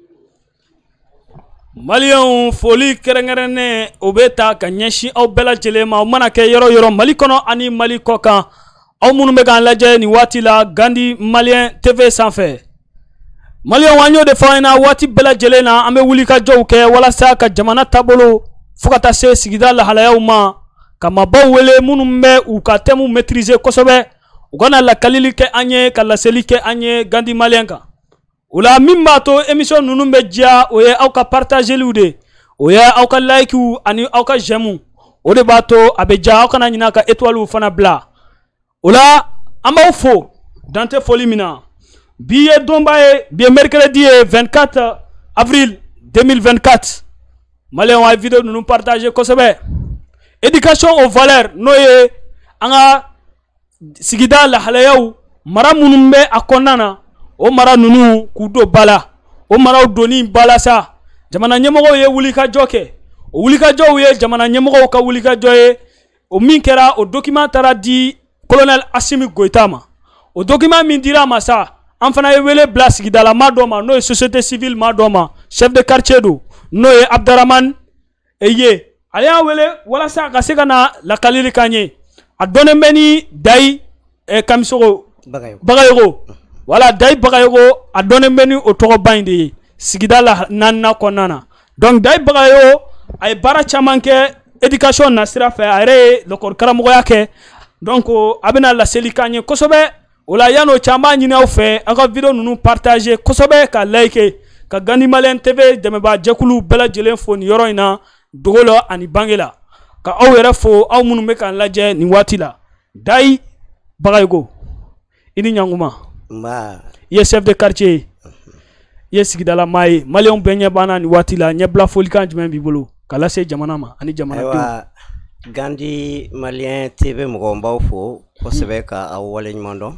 Maliens foli kɛrɛnkɛrɛnnen o bɛ ta ka ɲɛsin aw bɛɛ lajɛlen ma o mana kɛ yɔrɔ yɔrɔ Mali kɔnɔ ani Mali kɔkan aw minnu bɛ k'an lajɛ nin waati la Gandi Malien TV sanfɛ Maliens an y'o de fɔ an ɲɛna waati bɛɛ lajɛlen na an bɛ wuli ka jɔw kɛ walasa ka jamana taabolo fo ka taa se sigida lahalayaw ma ka maabaw wele minnu bɛ u ka thèmes maîtriser kosɛbɛ u kana lakalili kɛ an ye ka laseli kɛ an ye Gandi Malien kan. Ola min b'a to émission ninnu bɛ diya o ye aw ka partageliw de o ye aw ka likew ani aw ka j'aime o de b'a to a bɛ diya aw kana ɲinɛ ka étoiles fana bila ola an b'aw fo dante foli min na bi ye donba ye bi ye mercredi ye 24 avril 2024 Maliens a vidéo ninnu partager kosɛbɛ éducation aux valeurs n'o ye an ka sigida lahalayaw mara minnu bɛ a kɔnɔna na o mara nunu k'u don bala o maraw doni bala sa jamana ɲɛmɔgɔw ye wulikajɔ kɛ o wulikajɔw ye jamana ɲɛmɔgɔw ka wulikajɔ ye o min kɛra o document taara di colonel Assimi Goïta ma o document min dira ma sa an fana ye wele bila sigidala maa dɔ ma n'o ye société civile maa dɔ ma chef de quartier do n'o ye Abdaraman ye ale y'a wele walasa ka se ka na lakalili k'an ye a dɔnnen bɛ ni Dayi Kamisogo Bagayogo wala Dayi Bagayogo a dɔnnen bɛ ni o tɔgɔba in de ye sigida la naaninan kɔnɔna na donc Dayi Bagayogo a ye baara caman kɛ éducation na sira fɛ a yɛrɛ ye l'école karamɔgɔya kɛ donc a bɛna laseli k'an ye kosɛbɛ o la yan'o cɛ an b'a ɲini aw fɛ aw ka vidéo ninnu partager kosɛbɛ ka like ka Gandi Malien TV dɛmɛbaa jɛkulu bɛɛ lajɛlen fo nin yɔrɔ in na Dogolo ani Bangela ka aw yɛrɛ fo aw minnu bɛ k'an lajɛ nin waati la Dayi Bagayogo i ni ɲankuma i ye chef de quartier i ye sigidala maa ye Maliens bɛɛ ɲɛ banna nin waati la ɲɛbila folikan jumɛn b'i bolo ka lase jamana ma ani jamanadenw. Gandi Malien TV mɔgɔw b'aw fo kosɛbɛ ka aw waleɲuman dɔn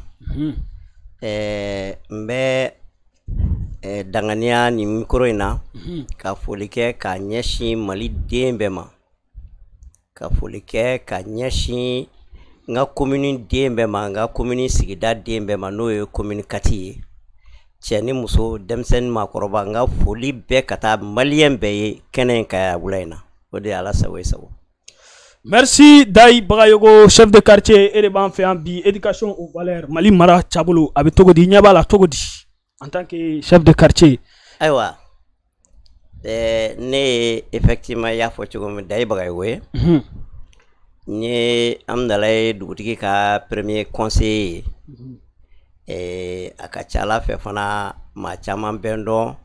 n bɛ danganiya nin micro in na ka foli kɛ ka ɲɛsin Mali den bɛɛ ma ka foli kɛ ka ɲɛsin n ka commune den bɛɛ ma n ka commune sigida den bɛɛ ma n'o ye commune 4 ye cɛ ni muso denmisɛnnin maakɔrɔba n ka foli bɛɛ ka taa Malien bɛɛ ye kɛnɛ in ka wula in na o de ye Ala sago ye sago. Merci Dayi Bagayogo chef de quartier e de b'an fɛ yan bi éducation aux valeurs Mali mara taabolo a bɛ cogo di ɲɛ b'a la cogo di en tant que chef de quartier. Ayiwa ne ye effectivement y'a fɔ cogo min Dayi Bagayogo ye n ye Amdala ye dugutigi ka premier conseiller ye a ka ca Ala fɛ fana maa caman bɛ n dɔn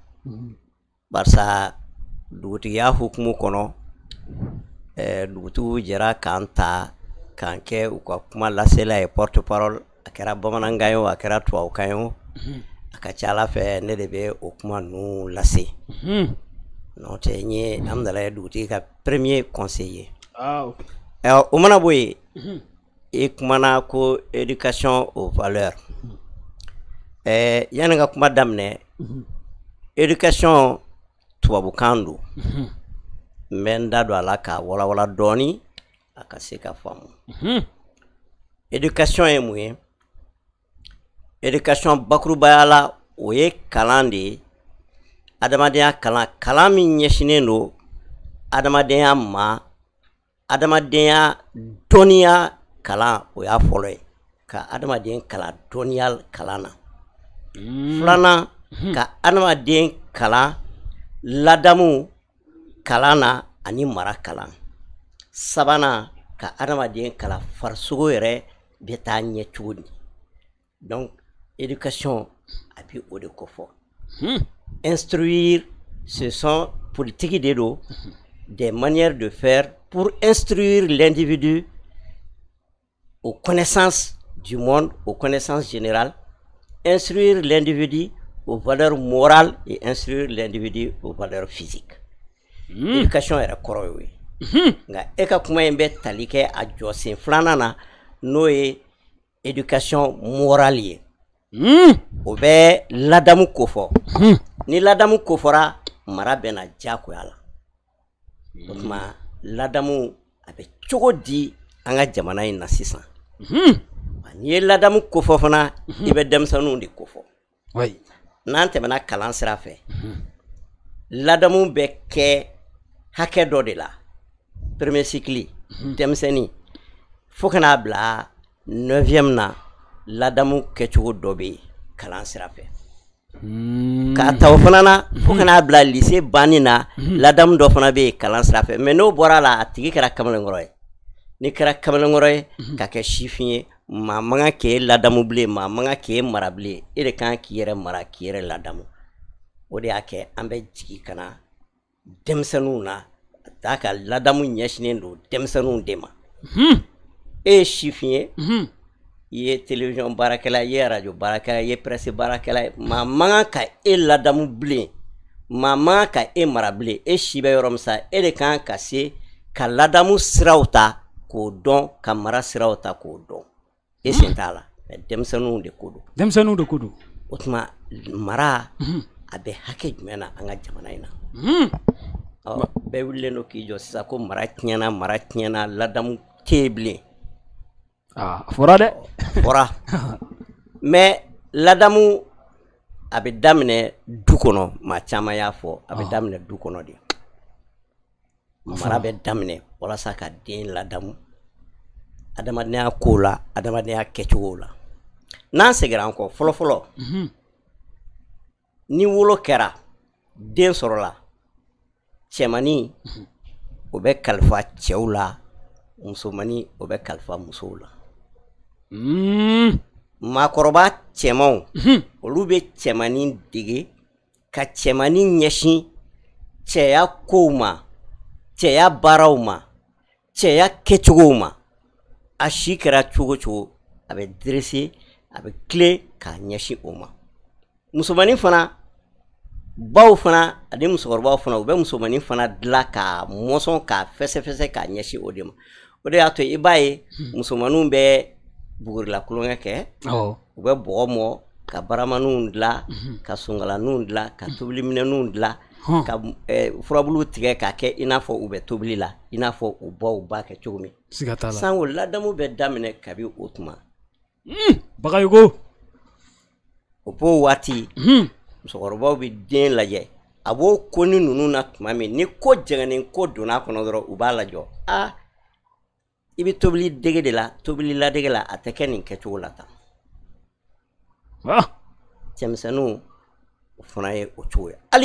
barisa dugutigiya hukumu kɔnɔ dugutigiw jɛra k'an ta k'an kɛ u ka kuma lasela ye porte parole a kɛra bamanankan ye o a kɛra tubabukan ye o a ka ca Ala fɛ ne de bɛ o kuma ninnu lase n'o tɛ n ye Amdala ye dugutigi ka premier conseiller o mana bɔ yen i kumana ko éducation aux valeurs yanni ka kuma daminɛ éducation tubabukan don n bɛ n da don a la ka walawala dɔɔni a ka se ka faamu éducation ye mun ye éducation bakurubaya la o ye kalan de ye adamadenya kalan min ɲɛsinnen don adamadenya ma adamadenya dɔnniya kalan o y'a fɔlɔ ye ka adamaden kalan dɔnniya kalan na filanan ka adamaden kalan ladamu kalan na ani mara kalan sabanan ka adamaden kalan farisogo yɛrɛ bɛ taa ɲɛ cogo di donc éducation a bɛ o de kofɔ instruire ce sont politique de do des manières de faire pour instruire l'individu aux connaissances du monde, aux connaissances générales, instruire l'individu aux valeurs morales et instruire l'individu aux valeurs physiques. Éducation est kɔrɔ ye o ye nka e ka kuma in bɛ tali kɛ a jɔsen filanan na n'o ye éducation morale ye o bɛ ladamu kofɔ ni ladamu kofɔra mara bɛna diyagoya la o tuma ladamu a bɛ cogo di an ka jamana in na sisan n'i ye ladamu kofɔ fana i bɛ denmisɛnninw de kofɔ n'an tɛmɛna kalan sira fɛ ladamu bɛ kɛ hakɛ dɔ de la premier cycle denmisɛnnin fo kana bila 9e na ladamu kɛcogo dɔ bɛ kalan sira fɛ ka ta o fana na fo kana bila lycée banni na ladamu dɔ fana bɛ kalan sira fɛ mais n'o bɔra la a tigi kɛra kamalenkɔrɔ ye ni kɛra kamalenkɔrɔ ye ka kɛ sifin ye maa man kan k'e ladamu bilen maa man kan k'e mara bilen e de kan k'i yɛrɛ mara k'i yɛrɛ ladamu o de y'a kɛ an bɛ jigi ka na denmisɛnninw na a ka ladamu ɲɛsinnen don denmisɛnninw de ma e ye sifin ye i ye télévision baarakɛla i ye radio baarakɛla i ye presse baarakɛla maa man kan ka e ladamu bilen maa man kan ka e mara bilen e si bɛ yɔrɔ min sa e de kan ka se ka ladamu siraw ta k'o dɔn ka mara siraw ta k'o dɔn e sen t'a la denmisɛnninw de ko don o tuma mara a bɛ hakɛ jumɛn na an ka jamana in na bɛɛ wulilen don k'i jɔ sisan ko mara tiɲɛna ladamu tɛ yen bilen fɔra dɛ fɔra mais ladamu a bɛ daminɛ du kɔnɔ maa caman y'a fɔ a bɛ daminɛ du kɔnɔ de mara bɛ daminɛ walasa ka den ladamu adamadenya kow la adamadenya kɛcogow la n'an seginna an kɔ fɔlɔfɔlɔ ni wolo kɛra den sɔrɔla cɛmannin o bɛ kalifa cɛw la musomannin o bɛ kalifa musow la maakɔrɔba cɛmanw olu bɛ cɛmannin dege ka cɛmannin ɲɛsin cɛya kow ma cɛya baaraw ma cɛya kɛcogow ma a si kɛra cogo cogo a bɛ dressé a bɛ tilen k'a ɲɛsin o ma musomannin fana baw fana ani musokɔrɔbaw fana u bɛ musomannin fana dilan k'a mɔsɔn k'a fɛsɛfɛsɛ k'a ɲɛsin o de ma o de y'a to i b'a ye musomanninw bɛ bugurila kulonkɛ kɛ u bɛ bɔgɔ mɔ ka baramaninw dilan ka songalanninw dilan ka tobiliminɛnninw dilan ka furabulu tigɛ k'a kɛ i n'a fɔ u bɛ tobili la i n'a fɔ u baw b'a kɛ cogo min sanko ladamu bɛ daminɛ kabi o tuma Bagayogo o b'o waati musokɔrɔbaw bɛ den lajɛ a b'o ko ni ninnu na tuma min ni ko jɛngɛnen ko donna kɔnɔ dɔrɔn u b'a lajɔ i bɛ tobili dege de la tobili ladege la a tɛ kɛ nin kɛcogo la tan cɛmisɛnninw o fana ye o cogo ye hali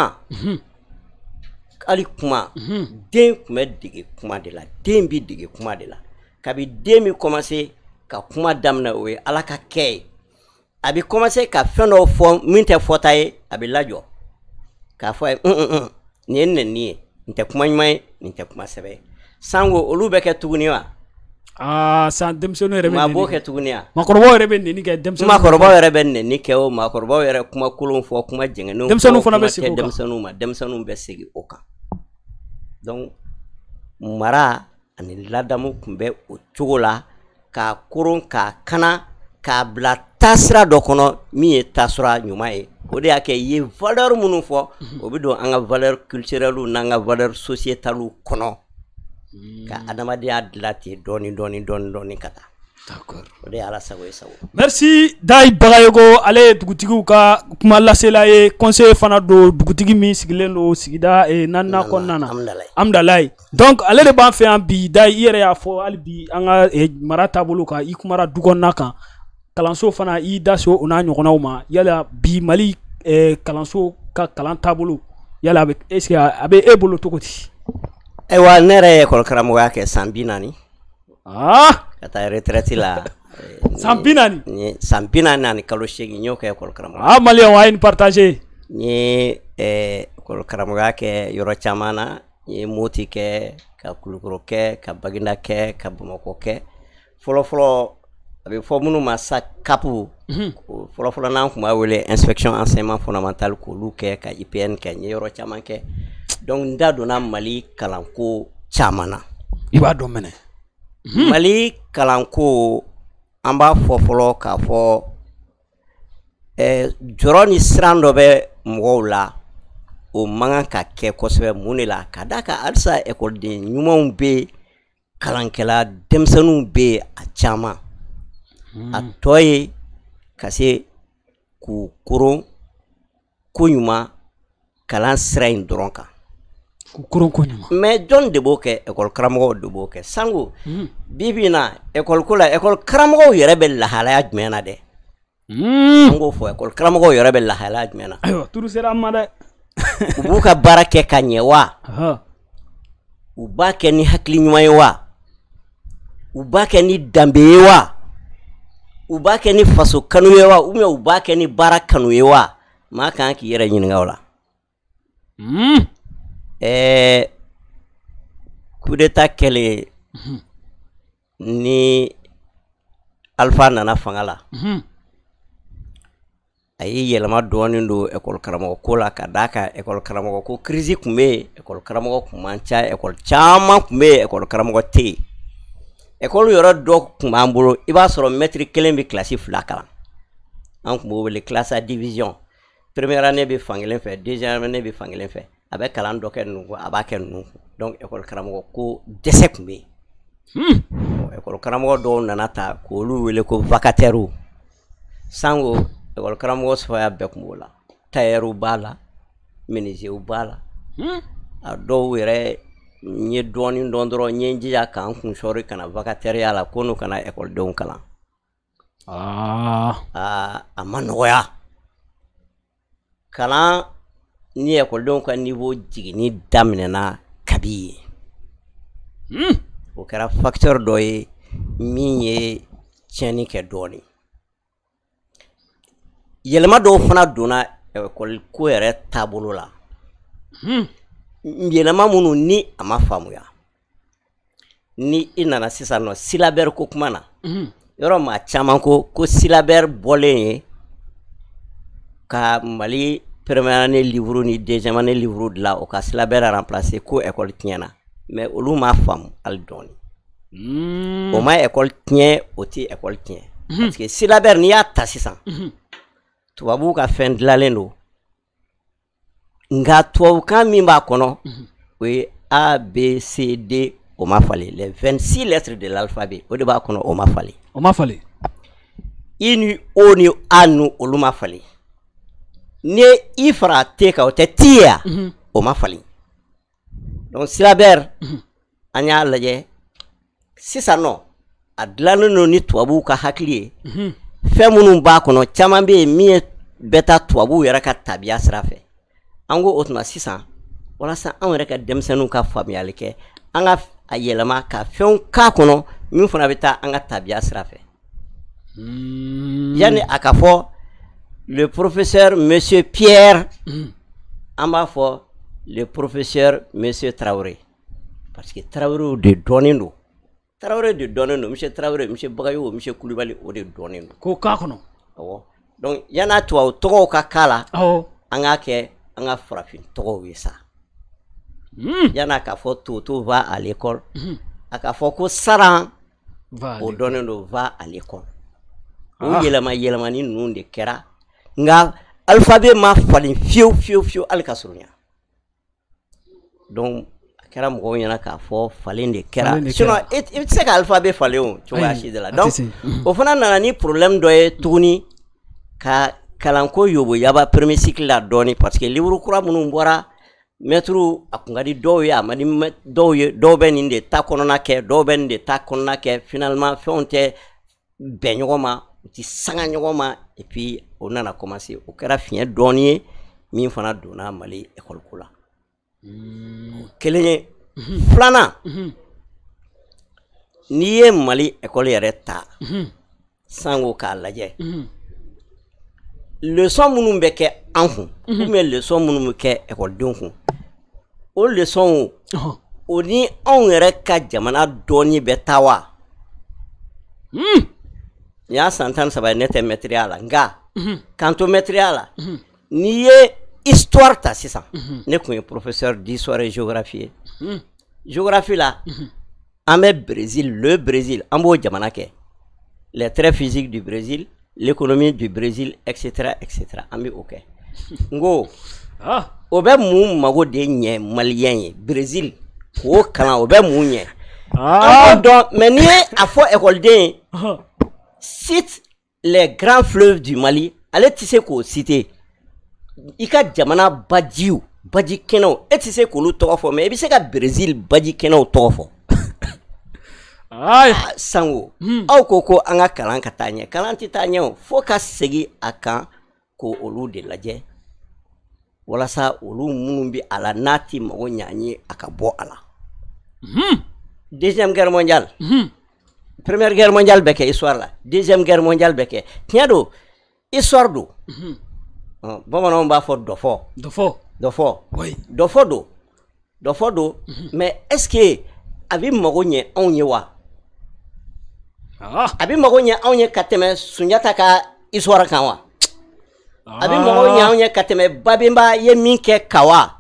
kuma den tun bɛ dege kuma de la den bi dege kuma de la kabi den bi commencer ka kuma daminɛ o ye ala ka kɛ ye a bi commencer ka fɛn dɔw fɔ min tɛ fɔta ye a bi lajɔ k'a fɔ nin ye nɛni ye nin tɛ kuma ɲuman ye nin tɛ kuma sɛbɛ ye sango olu bɛ kɛ tuguni wa san denmisɛnninw yɛrɛ bɛ maa b'o kɛ tuguni wa maakɔrɔbaw yɛrɛ bɛ nɛni kɛ denmisɛnninw maakɔrɔbaw yɛrɛ bɛ nɛni kɛ o maakɔrɔbaw yɛrɛ kuma kolon fɔ kuma jɛngɛnenw denmisɛnninw fana bɛ segin o kan denmisɛnninw bɛ segin o kan donc mara ani ladamu tun bɛ o cogo la k'a koron k'a kana k'a bila taasira dɔ kɔnɔ min ye taasira ɲuman ye o de y'a kɛ i ye valeur minnu fɔ o bɛ don an ka valeur culturelle n'an ka valeur sociétale kɔnɔ ka adamadenya dilan ten dɔɔni ka taa o de ye ala sago ye sago. Merci Dayi Bagayogo ale ye dugutigiw ka kuma lasela ye conseiller fana don dugutigi min sigilen don sigida naaninan kɔnɔna na Amdalayi donc ale de b'an fɛ yan bi Dayi i yɛrɛ y'a fɔ hali bi an ka mara taabolo kan i kumara du kɔnɔna kan kalanso fana i da so o n'a ɲɔgɔnnaw ma yala bi Mali kalanso ka kalan taabolo yala est-ce que a bɛ e bolo cogo di? Ayiwa ne yɛrɛ ye école karamɔgɔya kɛ san 40 ka taa retraite la san 40 san 40 ani kalo 8 n y'o kɛ école karamɔgɔ Malien a ye nin partager n ye école karamɔgɔya kɛ yɔrɔ caman na n ye Moti kɛ ka Kulukoro kɛ ka Baginda kɛ ka Bamakɔ kɛ fɔlɔfɔlɔ a bɛ fɔ minnu ma sa kapu fɔlɔfɔlɔ n'an tun b'a wele inspection enseignement fondamental k'olu kɛ ka IPN kɛ n ye yɔrɔ caman kɛ donc n da donna Mali kalanko caman na i b'a dɔn mɛnɛ Mali kalanko an b'a fɔ fɔlɔ k'a fɔ jɔrɔ ni siran dɔ bɛ mɔgɔw la o man kan ka kɛ kosɛbɛ mun de la ka d'a kan halisa ekɔliden ɲumanw bɛ kalankɛla denmisɛnninw bɛ a caman a tɔ ye ka se k'u koron ko ɲuman kalan sira in dɔrɔn kan mais jɔn de b'o kɛ école karamɔgɔw de b'o kɛ sango bibi na école ko la école karamɔgɔw yɛrɛ bɛ lahalaya jumɛn na dɛ an k'o fɔ école karamɔgɔw yɛrɛ bɛ lahalaya jumɛn na ayiwa turu sera ma dɛ u b'u ka baara kɛ ka ɲɛ wa u b'a kɛ ni hakili ɲuman ye wa u b'a kɛ ni danbe ye wa u b'a kɛ ni faso kanu ye wa ou bien u b'a kɛ ni baara kanu ye wa maa kan k'i yɛrɛ ɲininka o la coup d'état kɛlen ni Alpha nana fanga la a ye yɛlɛma dɔɔnin don école karamɔgɔ ko la ka d'a kan école karamɔgɔ ko crise kun bɛ yen école karamɔgɔ kun man ca école caman kun bɛ yen école karamɔgɔ tɛ yen école yɔrɔ dɔ kun b'an bolo i b'a sɔrɔ maître kelen bɛ classe 2 kalan an kun b'o wele classe à division première année bɛ fan kelen fɛ deuxième année bɛ fan kelen fɛ a bɛ kalan dɔ kɛ ninnu a b'a kɛ ninnu donc école karamɔgɔ ko dɛsɛ kun bɛ yen école karamɔgɔ dɔw nana ta k'olu wele ko vacataires sango école karamɔgɔ sɔrɔya bɛɛ kun b'o la tailleur b'a la menuisier b'a la a dɔw yɛrɛ n ye dɔɔnin dɔn dɔrɔn n ye n jija k'an kun sɔri kana vacataire la ko n'u kana école denw kalan a ma nɔgɔya kalan ni écoledenw ka niveau jiginni daminɛna kabi ye o kɛra facteur dɔ ye min ye tiɲɛni kɛ dɔɔnin yɛlɛma dɔw fana donna école ko yɛrɛ taabolo la yɛlɛma minnu ni a ma faamuya ni i nana sisan nɔ syllabaire ko kuma na yɔrɔ maa caman ko syllabaire bɔlen ye ka Mali première année livre ni deuxième année livre dilan o ka syllabaire remplacer ko école tiɲɛna mais olu m'a faamu hali dɔɔnin o ma école tiɲɛ o tɛ école tiɲɛ parce que syllabaire n'i y'a ta sisan tubabuw ka fɛn dilanlen don nka tubabukan min b'a kɔnɔ o ye A B C D o ma falen les 26 lettres de l'alphabet o de b'a kɔnɔ o ma falen I ni O ni A nu olu ma falen ni I fara T kan o tɛ T ye o ma falen donc syllabaire an y'a lajɛ sisan nɔ a dilannen don ni tubabuw ka hakili ye fɛn minnu b'a kɔnɔ caman bɛ yen min ye bɛ taa tubabuw yɛrɛ ka tabiya sira fɛ an ko o tuma sisan walasa anw yɛrɛ ka denmisɛnninw ka faamuyali kɛ an ka a yɛlɛma ka fɛnw k'a kɔnɔ min fana bɛ taa an ka tabiya sira fɛ yani a ka fɔ le professeur monsieur Pierre an b'a fɔ le professeur monsieur Traoré parce que Traoré de dɔnnen don Traoré de dɔnnen don monsieur Traoré monsieur Bagayogo monsieur Kulibali o de dɔnnen don ko k'a kɔnɔ awɔ donc yana tubabu tɔgɔw ka k'a la an k'a kɛ an ka farafin tɔgɔw ye sa yana k'a fɔ Toto va à l'école a k'a fɔ ko Saran o dɔnnen don va à l'école o yɛlɛmani ninnu de kɛra nka alphabet ma falen fiyewu fiyewu fiyewu hali ka surunya donc a kɛra mɔgɔw ɲɛna k'a fɔ falen de kɛra sinon i tɛ se ka alphabet falen o cogoya si de la donc o fana nana ni problème dɔ ye tuguni ka kalanko yobo yaba premier cycle la dɔɔnin parce que livre kura minnu bɔra maître a kun ka di dɔw ye a ma di dɔw ye dɔw bɛ nin de ta kɔnɔna kɛ dɔw bɛ nin de ta kɔnɔna kɛ finalement fɛnw tɛ bɛn ɲɔgɔn ma u tɛ sanga ɲɔgɔn ma et puis o nana commencer o kɛra fiɲɛ dɔɔnin ye min fana donna Mali école ko la kelen ye filanan n'i ye Mali école yɛrɛ ta sango k'a lajɛ leçon minnu bɛ kɛ an kun ou bien leçon minnu bɛ kɛ écoledenw kun o leçon o ni anw yɛrɛ ka jamana dɔɔnin bɛ taa wa n y'a san 13 ye ne tɛ maître ya la nka k'an to maître ya la n'i ye histoire ta sisan ne kun ye professeur d'histoire et géographie ye géographie la an bɛ Brésil le Brésil an b'o jamana kɛ les traits physiques du Brésil l'économie du Brésil etc etc an bɛ o kɛ ngo o bɛ mun mago de ɲɛ malien ye Brésil k'o kalan o bɛ mun ɲɛ an b'o dɔn mais n'i ye a fɔ écoleden cite les grands fleuves du Mali ale tɛ se k'o citer i ka jamana bajiw baji kɛnɛw e tɛ se k'olu tɔgɔ fɔ mais i bɛ se ka Brésil baji kɛnɛw tɔgɔ fɔ sango aw ko an ka kalan ka taa ɲɛ kalan tɛ taa ɲɛ fo ka segin a kan ko olu de lajɛ walasa olu minnu bɛ a la n'a ti mago ɲɛ an ye a ka bɔ a la deuxième guerre mondiale première guerre mondiale bɛ kɛ histoire la deuxième guerre mondiale bɛ kɛ tiɲɛ don histoire don bamananw b'a fɔ dɔfɔ don mais est-ce que a bɛ mago ɲɛ anw ye wa a bɛ mago ɲɛ anw ye ka tɛmɛ Sunjata ka histoire kan wa a bɛ mago ɲɛ anw ye ka tɛmɛ Babemba ye min kɛ ka wa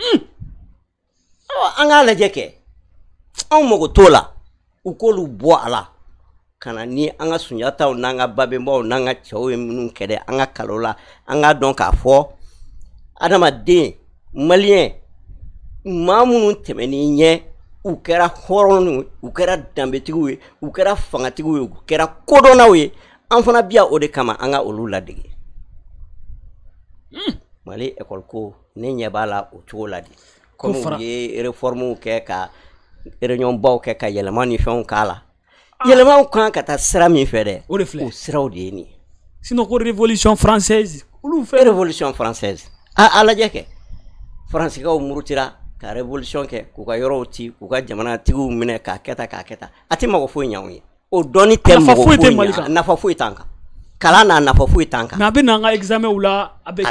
an k'a lajɛ kɛ anw mago t'o la u k'olu bɔ a la ka na ni an ka Sunjataw n'an ka Babembaw n'an ka cɛw ye minnu kɛ dɛ an ka kalo la an k'a dɔn k'a fɔ adamaden maliyɛn maa minnu tɛmɛn'i ɲɛ u kɛra hɔrɔnw u kɛra danbetigiw ye u kɛra fangatigiw ye u kɛra kodɔnnaw ye an fana bi o de kama an ka olu ladege Mali école ko ne ɲɛ b'a la o cogo la de comme u ye réformew kɛ ka réunion baw kɛ ka yɛlɛma ni fɛnw k'a la yɛlɛmaw kan ka taa sira min fɛ dɛ o siraw de ye nin sinon ko révolution française olu fɛ révolution française a lajɛ kɛ faransiskaw murutira ka révolution kɛ k'u ka yɔrɔw ci k'u ka jamanatigiw minɛ k'a kɛ tan a tɛ mago foyi ɲɛ anw ye o dɔnni tɛ mago foyi ɲɛ nafa foyi t'an kan kalan n'a nafa foyi t'an kan mais a bɛ n'an ka examen la a bɛ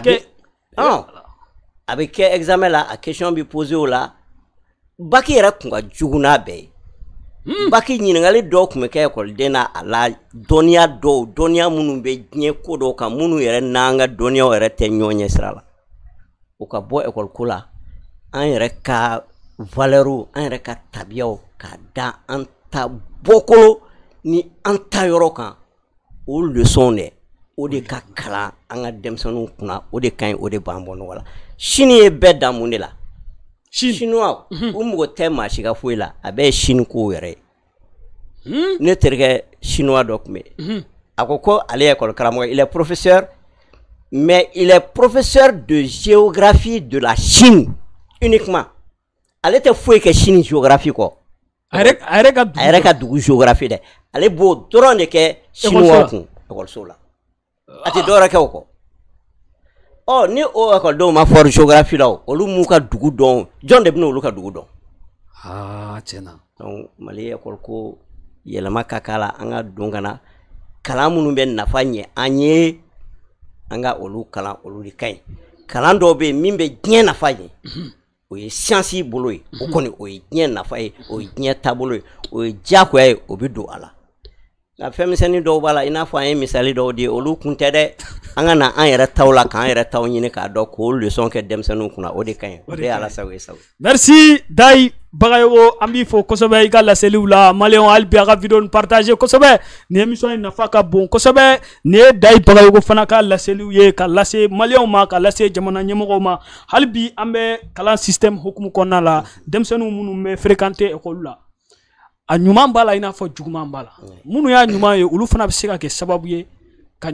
kɛ examen la a question bɛ poser o la bac yɛrɛ tun ka jugu n'a bɛɛ ye bac ɲininkali dɔw tun bɛ kɛ ekɔliden na a la dɔnniya minnu bɛ diɲɛ ko dɔw kan minnu yɛrɛ n'an ka dɔnniyaw yɛrɛ tɛ ɲɔgɔn ɲɛ sira la o ka bɔ ekɔli ko la an yɛrɛ ka valeur an yɛrɛ ka tabiyaw ka da an ta bɔkolo ni an ta yɔrɔ kan o leçon dɛ o de ka kalan an ka denmisɛnninw kunna o de ka ɲi o de b'an bɔ nɔgɔ la Chine ye bɛɛ dan mun de la Chinois u mɔgɔ tɛ maa si ka foyi la a bɛɛ ye Chine kow yɛrɛ ye ne terikɛ Chinois dɔ tun bɛ a ko ale ye école karamɔgɔ il est professeur mais il est professeur de géographie de la Chine uniquement ale tɛ foyi kɛ Chine géographie kɔ a yɛrɛ ka dugu géographie dɛ ale b'o dɔrɔn de kɛ Chinois kun école la a tɛ dɔwɛrɛ kɛ o kɔ ni o écoledenw ma fɔri géographie la olu m'u ka dugu dɔn jɔn de bɛna olu ka dugu dɔn tiɲɛna donc Mali école ko yɛlɛma ka k'a la an ka don ka na kalan minnu bɛ nafa ɲɛ an ye an ka olu kalan olu de ka ɲi kalan dɔw bɛ yen min bɛ diɲɛ nafa ɲɛ o ye science bolo ye o kɔni o ye diɲɛ nafa ye o ye diɲɛ taabolo ye o ye diyagoya ye o bɛ don a la nka fɛn misɛnnin dɔw b'a la i n'a fɔ an ye misali dɔw di olu kun tɛ dɛ an ka na an yɛrɛ taw la k'an yɛrɛ taw ɲini k'a dɔn k'o leçon kɛ denmisɛnninw kunna o de ka ɲi o de ye ala sago ye sago merci Dayi Bagayogo an b'i fɔ kosɛbɛ i ka laseliw la maliyɛnw hali bi a ka video ni partage kosɛbɛ nin émission in nafa ka bon kosɛbɛ nin ye Dayi Bagayogo fana ka laseliw ye ka lase maliyɛnw ma ka lase jamana ɲɛmɔgɔw ma hali bi an bɛ kalan système hukumu kɔnɔna la denmisɛnninw minnu bɛ fréquenter école la a ɲuman b'a la i n'a fɔ juguman b'a la minnu y'a ɲuman ye olu fana bɛ se ka kɛ sababu ye ka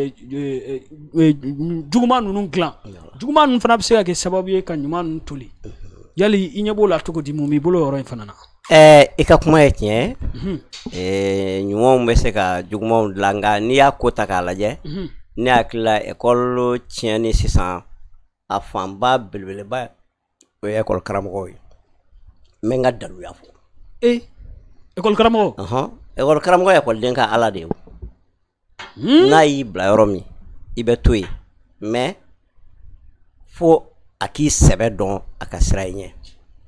juguman ninnu dilan juguman ninnu fana bɛ se ka kɛ sababu ye ka ɲuman ninnu toli yali i ɲɛ b'o la cogo di mun b'i bolo yɔrɔ in fana na i ka kuma ye tiɲɛ ɲumanw bɛ se ka jugumanw dilan nka n'i y'a ko ta k'a lajɛ ne hakili la école tiɲɛni sisan a fanba belebeleba o ye école karamɔgɔw ye n bɛ n ka daluya fɔ école karamɔgɔ école karamɔgɔ ye écoleden ka ala de ye n'a y'i bila yɔrɔ min i bɛ to yen mais fo a k'i sɛbɛ dɔn a ka sira i ɲɛ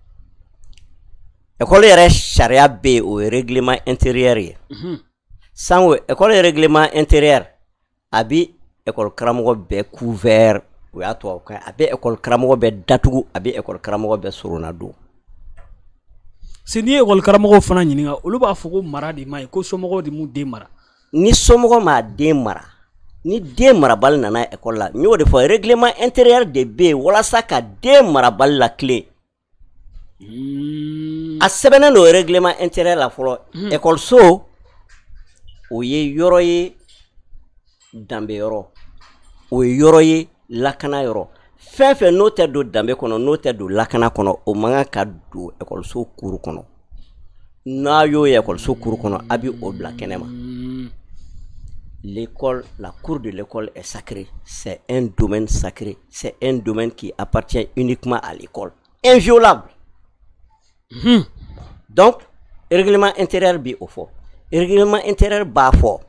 école yɛrɛ sariya bɛ yen o ye règlement intérieur ye sango école règlement intérieur a bɛ école karamɔgɔ bɛɛ couvert o y'a tubabukan a bɛ école karamɔgɔ bɛɛ datugu a bɛ école karamɔgɔ bɛɛ sorona don si n'i ye école karamɔgɔw fana ɲininka olu b'a fɔ ko mara de ma ɲi ko somɔgɔw de m'u den mara ni somɔgɔ m'a den mara ni den marabali nana école la n y'o de fɔ règlement intérieur de bɛ yen walasa ka den marabali la tilen a sɛbɛnnen don règlement intérieur la fɔlɔ école o ye yɔrɔ ye danbe yɔrɔ o ye yɔrɔ ye lakana yɔrɔ fɛn fɛn n'o tɛ don danbe kɔnɔ n'o tɛ don lakana kɔnɔ o man kan ka don ekɔliso kuru kɔnɔ n'a y'o ye ekɔliso kuru kɔnɔ a bɛ o bila kɛnɛma. L'école, la cour de l'école est sacrée. C'est un domaine sacré. C'est un domaine qui appartient uniquement à l'école. Inviolable. Donc, règlement intérieur bi au fond. Règlement intérieur ba fort.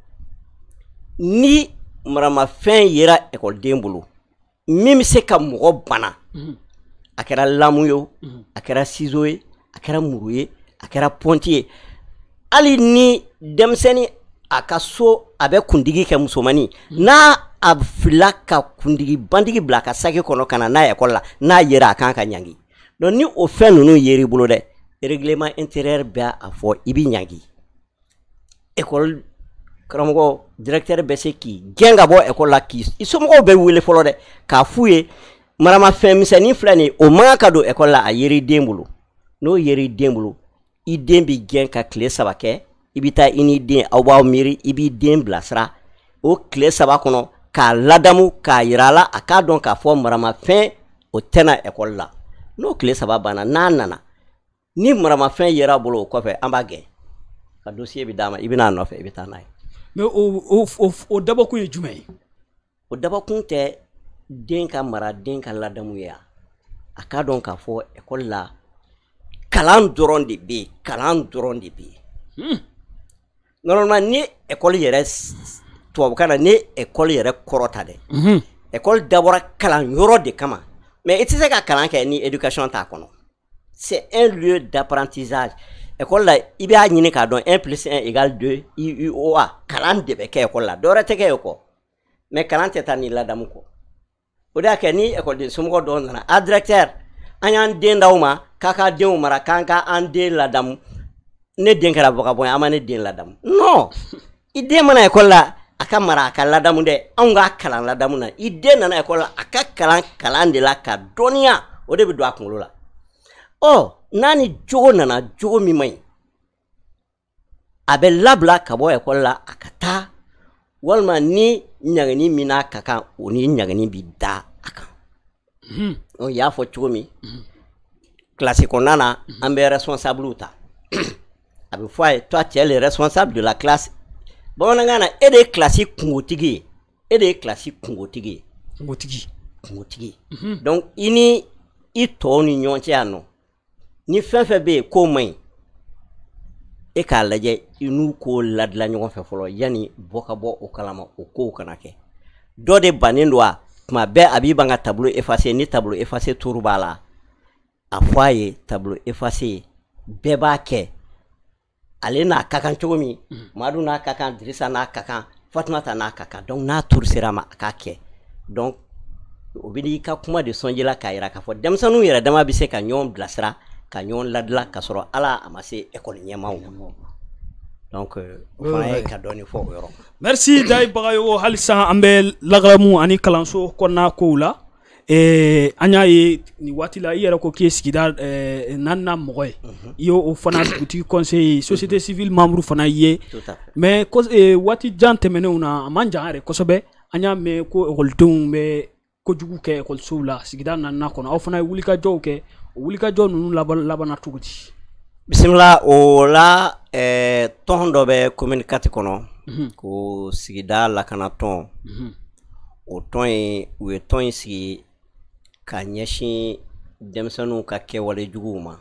Ni marama fin yera école dembulu. Même se ka mɔgɔ bana. A kɛra lamu yo, a kɛra ciseau ye, a kɛra muru ye, a kɛra ponti ye. Hali ni denmisɛnnin a ka so a bɛ kundigi kɛ musomani n'a a fila ka kundigi bandigi bila ka saki kɔnɔ ka na n'a école la n'a yera a kan ka ɲangi. Donc ni o fɛn ninnu yeri bolo dɛ règlement intérieur bɛ a fɔ i bi ɲangi. École karamɔgɔ directeur bɛ se k'i gɛn ka bɔ école la k'i somɔgɔw bɛ wele fɔlɔ dɛ k'a f'u ye maramafɛn misɛnnin filɛ nin o man ka don école la a yeri den bolo n'o yeri den bolo i den bi gɛn ka tile 3 kɛ i bi taa i ni den aw b'aw miiri i b'i den bilasira o tile 3 kɔnɔ k'a ladamu k'a yira la a k'a dɔn k'a fɔ maramafɛn o tɛna école la n'o tile 3 banna n'a nana ni maramafɛn yera bolo o kɔfɛ an b'a gɛn ka dossier bi d'a ma i bɛna a nɔfɛ i bɛ taa n'a ye. Mais o dabɔkun ye jumɛn ye? O dabɔkun tɛ den ka mara den ka ladamu ye a k'a dɔn k'a fɔ école la kalan dɔrɔn de bɛ yen kalan dɔrɔn de bɛ yen. Normalement ni école yɛrɛ tubabukan na ni école yɛrɛ kɔrɔta dɛ école dabɔra kalan yɔrɔ de kama mais i tɛ se ka kalan kɛ ni éducation t'a kɔnɔ. C'est un lieu d'apprentissage. École la i b'a ɲini k'a dɔn 1 + 1 = 2 IUOA kalan de bɛ kɛ école la dɔwɛrɛ tɛ kɛ yen kɔ mais kalan tɛ taa ni ladamu kɔ. O de y'a kɛ ni école somɔgɔ dɔw nana a directeur an y'an den d'aw ma k'a ka denw mara k'an ka an den ladamu ne den kɛra vagabond ye an ma ne den ladamu. Non i den mana école la a ka mara a ka ladamu dɛ anw ka kalan ladamu na i den nana école la a ka kalan de la ka dɔnniya o de bɛ don a kunkolo la. N'a ni jogo nana jogo min man ɲi a bɛ labila ka bɔ école la a ka taa walima ni ɲagani min n'a ka kan o ni ɲagani bi da a kan. O y'a fɔ cogo min classe kɔnɔna na an bɛ responsable ta a bɛ fɔ a ye toi tu es le responsable de la classe bamanankan na e de ye classe kungotigi ye e de ye classe kungotigi ye kungotigi donc i ni i tɔw ni ɲɔgɔn cɛ yan nɔ ni fɛn fɛn bɛ yen k'o man ɲi e k'a lajɛ i n'u ko ladila ɲɔgɔn fɛ fɔlɔ yanni bɔ ka bɔ o kalama o kow kana kɛ dɔ de bannen don a tuma bɛɛ a b'i ban ka tableau effacer ni tableau effacer turu b'a la a fɔ a ye tableau effacer bɛɛ b'a kɛ ale n'a ka kan cogo min Madu n'a ka kan Dirisa n'a ka kan Fatumata n'a ka kan donc n'a turu sera ma a k'a kɛ donc o bɛ n'i ka kuma de sɔnji la k'a yira k'a fɔ denmisɛnninw yɛrɛ dama bɛ se ka ɲɔgɔn bilasira ka ɲɔgɔn ladila ka sɔrɔ ala a ma se école ɲɛmaaw ma donc o fana ye ka dɔɔni fɔ o yɔrɔ. Merci Dayi Bagayogo halisa an bɛ lagaramu ani kalanso kɔnɔna kow la an y'a ye ni waati la i yɛrɛ ko k'i ye sigida naaninan mɔgɔ ye i y'o fana dugutigi conseiller société civile membre fana ye mais waati jan tɛmɛnenw na a man jan yɛrɛ kosɛbɛ an y'a mɛn ko ekɔlidenw bɛ kojugu kɛ ekɔlisow la sigida naaninan kɔnɔ aw fana ye wulikajɔw kɛ o wulikajɔ ninnu labanna cogo di? Bisimila o la tɔn dɔ bɛ commune 4 kɔnɔ ko sigida lakana tɔn o tɔn in u ye tɔn in sigi ka ɲɛsin denmisɛnninw ka kɛwale juguw ma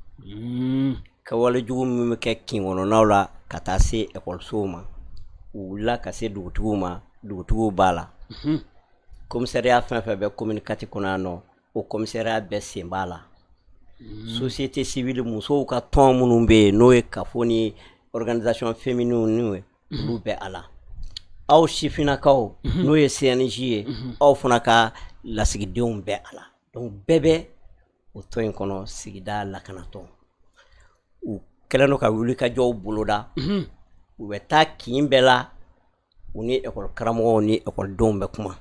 kɛwale jugu min bɛ kɛ kin kɔnɔnaw la ka taa se ekɔlisow ma u wulila ka se dugutigiw ma dugutigiw b'a la commissariat fɛn fɛn bɛ commune 4 kɔnɔ yan nɔ o commissariat bɛɛ sen b'a la société civile musow ka tɔn minnu bɛ yen n'o ye kafo ni organisation féminine n'u ye olu bɛ a la aw sifinnakaw n'o ye CNJ ye aw fana ka lasigidenw bɛ a la donc bɛɛ bɛ o tɔn in kɔnɔ sigida lakanatɔn u kɛlen don ka wulikajɔw boloda u bɛ taa kin bɛɛ la u ni école karamɔgɔw ni écoledenw bɛ kuma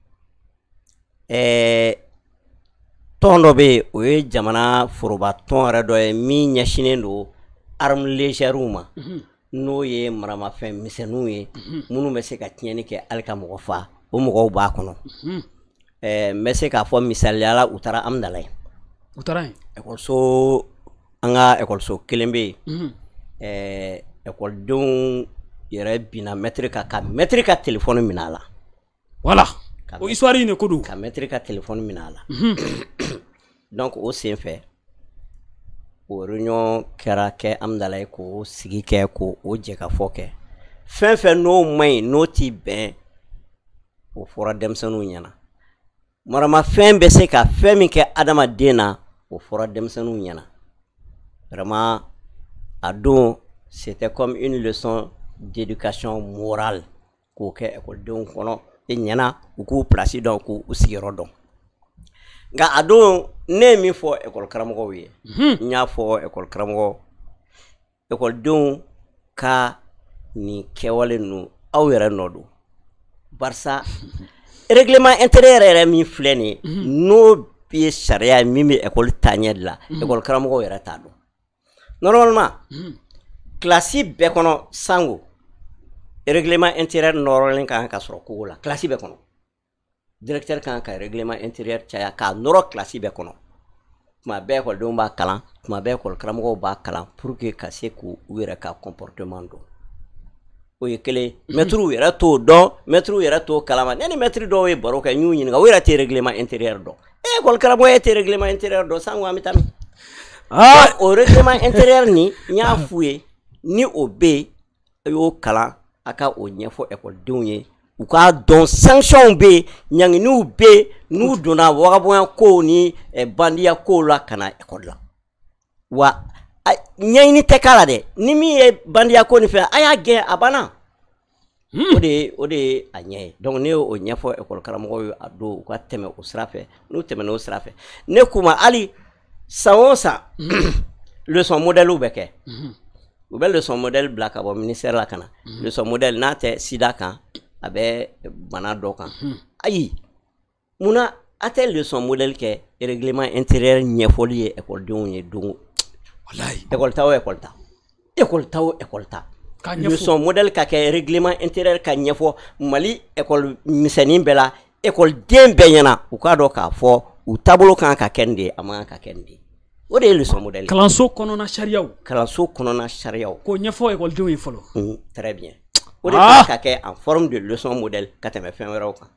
tɔn dɔ bɛ yen o ye jamana foroba tɔn yɛrɛ dɔ ye min ɲɛsinnen don arme légère ma n'o ye maramafɛn misɛnninw ye minnu bɛ se ka tiɲɛni kɛ hali ka mɔgɔ fa o mɔgɔw b'a kɔnɔ n bɛ se k'a fɔ misaliyala u taara Amdala ye. U taara yen. Ekɔliso an ka ekɔliso kelen bɛ yen. Ekɔlidenw yɛrɛ binna mɛtiri kan ka mɛtiri ka telefɔni minɛ a la. Voilà. O histoire in de ko don. Ka mɛtiri ka telefɔni minɛ a la. Donc o sen fɛ o réunion kɛra kɛ Amdala ye k'o sigi kɛ k'o jɛkafɔ kɛ. Fɛn fɛn n'o man ɲi n'o ti bɛn o fɔra denmisɛnninw ɲɛna. Maramafɛn bɛ se ka fɛn min kɛ adamaden na o fɔra denmisɛnninw ɲɛna. Vraiment a don c'était comme une leçon d'éducation morale k'o kɛ ekɔlidenw kɔnɔ e ɲɛna u k'u place dɔn k'u sigiyɔrɔ dɔn. Nka a don ne ye min fɔ ekɔli karamɔgɔw ye n y'a fɔ ekɔli karamɔgɔ ekɔlidenw ka nin kɛwale ninnu aw yɛrɛ nɔ don barisa règlement intérieur yɛrɛ min filɛ nin ye n'o ye sariya min bɛ ekɔli taaɲɛ de la ekɔli karamɔgɔw yɛrɛ t'a dɔn. Normalement classe bɛɛ kɔnɔ sango règlement intérieur nɔrɔlen kan ka sɔrɔ kogo la classe bɛɛ kɔnɔ. Directeur kan ka règlement intérieur caya k'a nɔrɔ classe bɛɛ kɔnɔ. Tuma bɛɛ ekɔlidenw b'a kalan tuma bɛɛ ekɔli karamɔgɔw b'a kalan pour que ka se k'u yɛrɛ ka comportement dɔn. O ye kelen maîtriw yɛrɛ t'o dɔn maîtriw yɛrɛ t'o kalama ne ni maître dɔw ye baro kɛ n y'u ɲininka o yɛrɛ tɛ règlement intérieur dɔn. Ekɔli karamɔgɔ ye tɛ règlement intérieur dɔn sango an bɛ taa min. O règlement intérieur ni n y'a f'u ye ni o bɛ yen a y'o kalan a ka o ɲɛfɔ ekɔlidenw ye. U k'a dɔn sanction bɛ yen ɲanginiw bɛ yen n'u donna wagabonya kow ni bandiya kow la ka na ekɔli la wa ɲɛɲini tɛ k'a la dɛ ni min ye bandiya ko ni fɛn a y'a gɛn a banna o de ye a ɲɛ ye donc ne y'o ɲɛfɔ ekɔli karamɔgɔw ye a don u ka tɛmɛ o sira fɛ n'u tɛmɛna o sira fɛ ne k'u ma hali san o san leçon modèle bɛ kɛ u bɛ leçon modèle bila ka bɔ ministère la ka na leçon modèle n'a tɛ sida kan a bɛ bana dɔ kan ayi munna a tɛ leçon modèle kɛ règlement intérieur ɲɛfɔli ye ekɔlidenw ye don wallahi ekɔli ta o ekɔli ta ekɔli ta o ekɔli ta leçon modèle ka kɛ règlement intérieur ka ɲɛfɔ Mali ekɔli misɛnnin bɛɛ la ekɔliden bɛɛ ɲɛna u k'a dɔn k'a fɔ u taabolo kan ka kɛ nin de ye a man kan ka kɛ nin de ye o de ye leçon modèle kalanso kɔnɔna sariyaw k'o ɲɛfɔ ekɔlidenw ye fɔlɔ. Très bien. O de ka kɛ en forme de leçon modèle ka tɛmɛ fɛn wɛrɛw kan.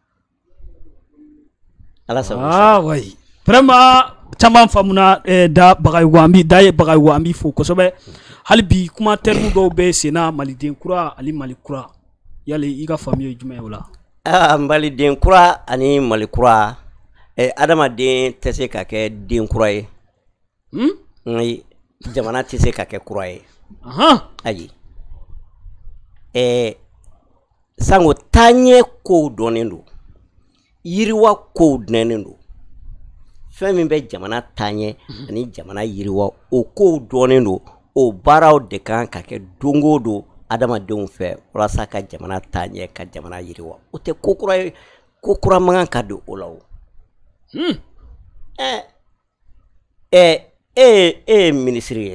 Ala sago. Oui. Vraiment caman faamuna da Bagayogo an b'i fo kosɛbɛ hali bi kuma terme dɔw bɛ senna maliden kura ani Mali kura yali i ka faamuya ye jumɛn ye o la. Maliden kura ani Mali kura adamaden tɛ se ka kɛ den kura ye. Jamana tɛ se ka kɛ kura ye. Ayi. Sango taaɲɛ kow dɔnnen don yiriwa kow dɔnnen don fɛn min bɛ jamana taaɲɛ ani jamana yiriwa o kow dɔnnen don o baaraw de kan ka kɛ don o don adamadenw fɛ walasa ka jamana taaɲɛ ka jamana yiriwa o tɛ ko kura ye ko kura man kan ka don o la o. E ye ministre ye.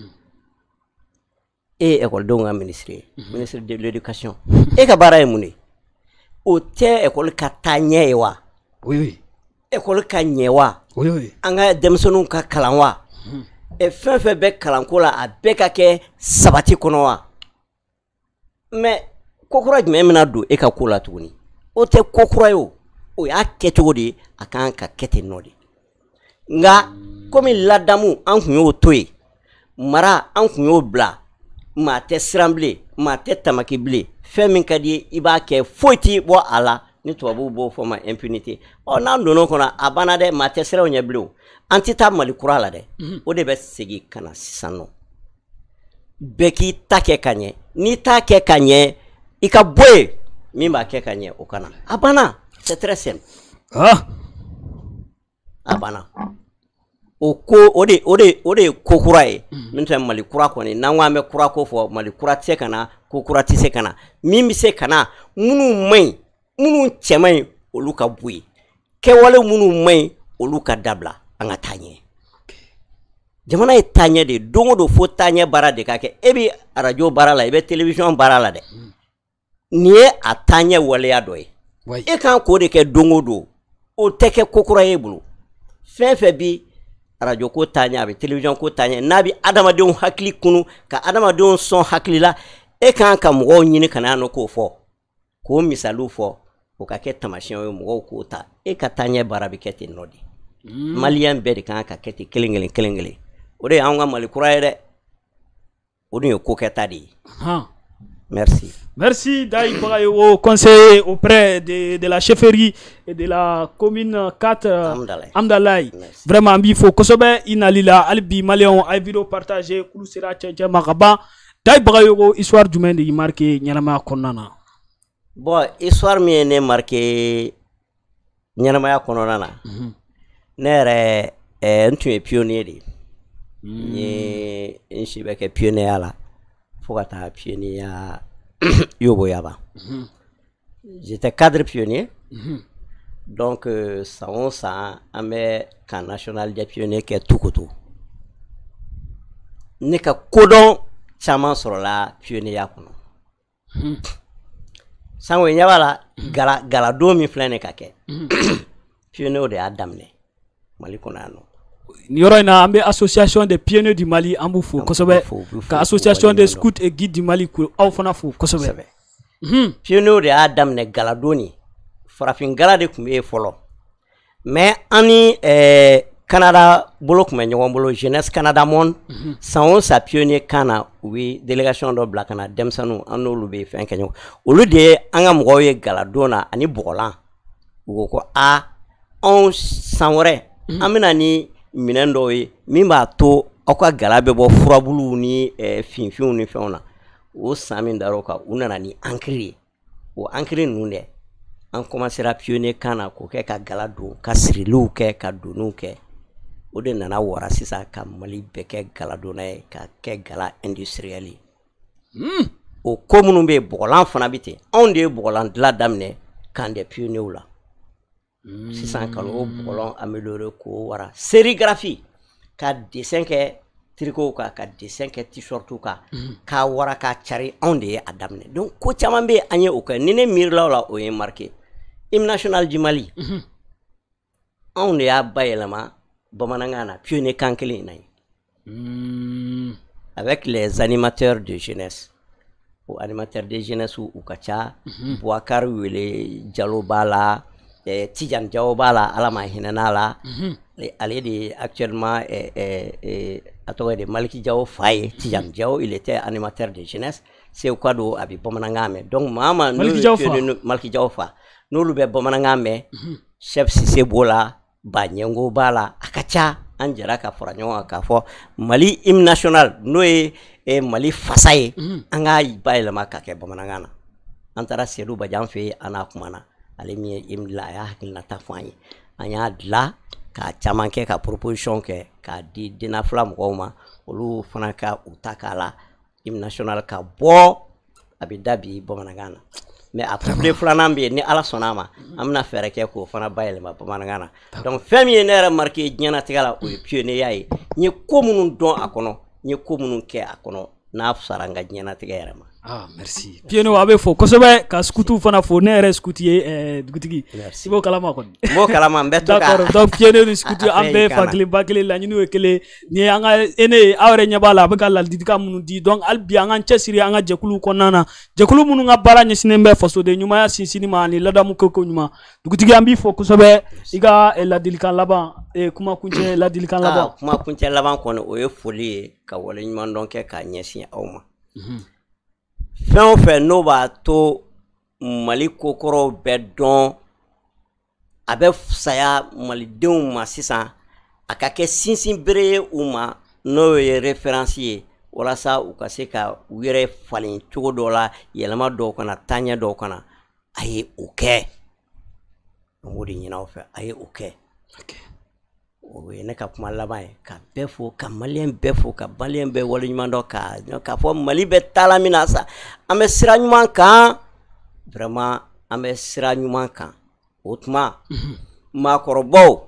Ekɔlidenw ka ministre ye ministre de l'éducation e ka baara ye mun ye o tɛ ekɔli ka taaɲɛ ye wa ekɔli ka ɲɛ wa an ka denmisɛnninw ka kalan wa fɛn fɛn bɛ kalanko la a bɛɛ ka kɛ sabati kɔnɔ wa mais ko kura jumɛn bɛna don e ka ko la tuguni o tɛ ko kura ye o y'a kɛcogo de ye a kan ka kɛ ten nɔ de nka komi ladamu an tun y'o to yen mara an tun y'o bila maa tɛ siran bilen maa tɛ tamaki bilen fɛn min ka di i b'a kɛ foyi t'i bɔ a la ni tubabuw b'o fɔ ma impunité n'an donna o kɔnɔ a banna dɛ maa tɛ siran o ɲɛ bilen an tɛ taa Mali kura la dɛ o de bɛ segin ka na sisan nɔ bɛɛ k'i ta kɛ ka ɲɛ n'i t'a kɛ ka ɲɛ i ka bɔ yen min b'a kɛ ka ɲɛ o ka na a banna c'est très simple a banna o de ye ko kura ye min tɛ Mali kura kɔni n'an ko an bɛ kura ko fɔ Mali kura tɛ se ka na ko kura tɛ se ka na min bɛ se ka na minnu man ɲi minnu cɛ man ɲi olu ka bɔ yen kɛwale minnu man ɲi olu ka dabila an ka taa ɲɛ jamana ye taaɲɛ de don o don fo taaɲɛ baara de ka kɛ e bɛ radio baara la i bɛ télévision baara la dɛ nin ye a taaɲɛ waleya dɔ ye e kan k'o de kɛ don o don o tɛ kɛ ko kura ye bolo fɛn fɛn bi radio ko taɲɛ a bɛ télévision ko taɲɛ n'a bɛ adamadenw hakili kunu ka adamadenw sɔn hakili la e kan ka mɔgɔw ɲini ka n'a nɔ k'o fɔ k'o misaliw fɔ o ka kɛ tamasiyɛnw ye mɔgɔw k'o ta e ka taɲɛ baara bɛ kɛ ten nɔ de maliyɛn bɛɛ de kan ka kɛ ten kelen kelen o de y'anw ka Mali kura ye dɛ o dun ye ko kɛta de ye. Merci. Merci Daï Bagayogo, conseiller auprès de la chefferie et de la commune 4 Amdalaï. Vraiment, il faut que ce soit inalila albi maléon ay vidéo partagé kulu sera tchétché magaba. Daï Bagayogo, histoire du monde marqué nyalama konana. Bon, histoire mi ne marqué nyalama konana. Nere ntu e pionnier de. Ni nshibeke pionnier la. Fokata pionnier Yoboyaba. J'étais cadre pionnier. Donc, ça on ça, un camp national des pionniers qui est tout côté. N'est que codon chaman sur la pionnier yakuno. Sans on y a la galado mi flâne kake. Pionnier de Adamne. Malikonano. Il y aura une association des pionniers du Mali en Boufou, association des scouts et guides du Mali, en Fonafou, Kosobe. Pionnier de Adam ne Galadoni, Farafin Galade Kumé Folo. Mais Ani Canada Bolok Menyongolo, Jeunesse Canada Mon, sans sa pionnier Kana, oui, délégation de Blackana, Demsanu, Anno Lube, Fankanyo. Au lieu de Angamroye Galadona, Ani Bolan, ou quoi, on s'en aurait. Amenani. Minendo ye min b'a to aw ka gala bɛ bɔ furabulu ni finfinw ni fɛnw na o san min dar'o kan u nana ni encre ye o encre ninnu dɛ an commencera pionnier kan na k'o kɛ ka gala don ka siriliw kɛ ka doniw kɛ o de nana wara sisan ka Mali bɛɛ kɛ gala donna ye ka kɛ gala industriel ye o ko minnu bɛ yen bɔgɔlan fana bɛ ten anw de ye bɔgɔlan dilan daminɛ kan des pionniers la. Sisan kalo bolon amélioré ko wara sérigraphie ka dessin ke tricot ka dessin ke t-shirt ka wara ka cari on de adamne donc ko chaman be anye o ka nene mirla la o ye marqué hymne national du Mali on de ya bayelama bamananga na pionnier kankele nay avec les animateurs de jeunesse ou animateurs de jeunesse ou kacha Bouakar Wele Diallo Bala Tijan Diawbala alama hinanala elle est actuellement de Maliki Diaw Faye Tijan Diaw il était animateur de jeunesse c'est quoi do abi bomanangame donc mama Maliki Diaw Fa no lube bomanangame chef Cissé Bola Banyengo Bala akacha anjara ka foranyo ka fo Mali hymne national no e Mali fasaye anga bayelama ka ke bomanangana antara Sedou Badian fe ana kumana ale mi imla ya hakilina ta fanye anya dla ka chaman ke ka proposition ke ka di dina flam goma olu fana ka utakala hymne national ka bo abidabi bomanagana mais après flanan be ni ala sonama amna fere ke ko fana bayele ma bomanagana donc fami ne remarqué nyana tigala o pionnier yayi ni ko munun don akono ni ko munun ke akono na saranga nyana tigere ma. Ah, merci. Pionnier abe fo kosobe ka skutu fana fo ne re skutier dugutigi. Sibo kalama kon. Bo kalama mbeto ka. D'accord. Donc pionnier ni skutu ambe fakli bakli la nyinu ekele ni anga ene awre nyabala be kala didika munu di donc albi anga chesiri anga jekulu konana. Jekulu munu nga bara nyesine mbe faso de nyuma ya sinsini mani ladamu koko nyuma. Dugutigi ambi fo kosobe iga la dilikan laban kuma kunche la dilikan laban. Kuma kunche laban kono o ye foli ka wole nyuma ndonke ka nyesi awma. Fɛn o fɛn n'o b'a to Mali kokoro bɛɛ dɔn a bɛ fisaya malidenw ma sisan a ka kɛ sinsin bere ye u ma n'o ye référence ye walasa u ka se ka u yɛrɛ falen cogo dɔ la yɛlɛma dɔw kana taɲɛ dɔw kana a ye o kɛ an b'o de ɲini aw fɛ a ye o kɛ o ye ne ka kuma laban ye ka bɛɛ fo ka maliyɛn bɛɛ fo ka baliyɛn bɛɛ waleɲuman dɔn ka fɔ Mali bɛ taala min na sa an bɛ sira ɲuman kan vraiment an bɛ sira ɲuman kan o tuma maakɔrɔbaw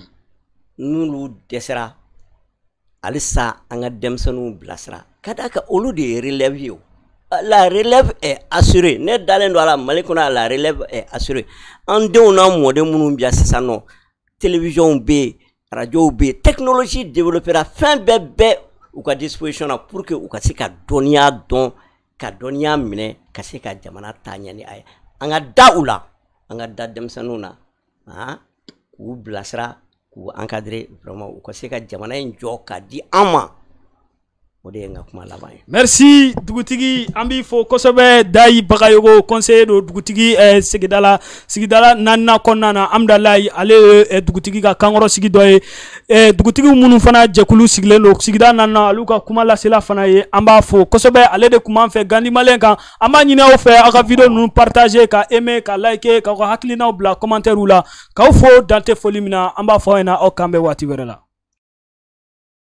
n'olu dɛsɛra halisa an ka denmisɛnninw bilasira ka d'a kan olu de ye relève ye o la relève est assurée. Ne dalen do ala Mali kɔnɔ la relève est assurée. An denw n'a mɔden minnu bi sisan nɔ télévision bɛ radio bɛ technologie développera fɛn bɛɛ u ka disposition na pour que u ka se ka dɔnniya dɔn ka dɔnniya minɛ ka se ka jamana taa ɲɛ ni a ye. An ka da u la an ka da denmisɛnninw na k'u bilasira k'u encadrer vraiment u ka se ka jamana in jɔ ka di an ma. Merci dugutigi an b'i fo kosɛbɛ Dayi Bagayogo conseiller do dugutigi sigidala nanna kɔnɔna na Amdalayi ale dugutigi ka kankɔrɔ sigi dɔ ye dugutigi minnu fana jɛkulu sigilen do sigida nanna olu ka kuma lasela fana ye an b'a fo kosɛbɛ ale de kuma an fɛ Gandi Malien kan an b'a ɲini aw fɛ aw ka video ninnu partager ka aimer ka liker ka hakilinaw bila commentaire la k'aw fo dante foli min na an b'a fɔ aw ɲɛna aw kan bɛ waati wɛrɛ la.